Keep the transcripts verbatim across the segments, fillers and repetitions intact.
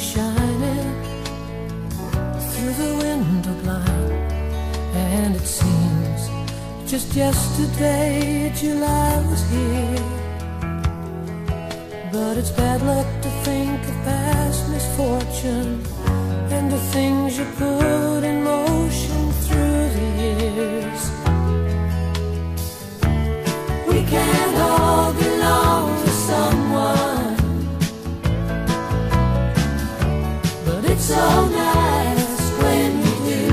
shining through the window blind, and it seems just yesterday July was here. But it's bad luck to think of past misfortune and the things you put in motion through the years. We can't all belong to someone, but it's so nice when you do.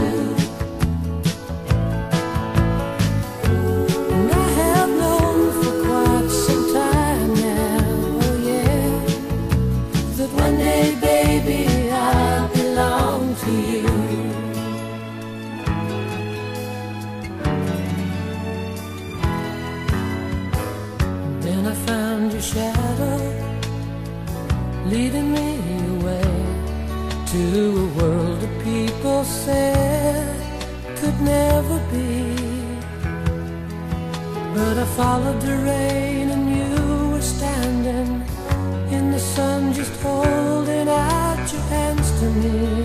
And I have known for quite some time now, oh yeah, that one day, baby, I'll belong to you. Then I found your shadow leading me away to a world that people said could never be. But I followed the rain and you were standing in the sun, just holding out your hands to me.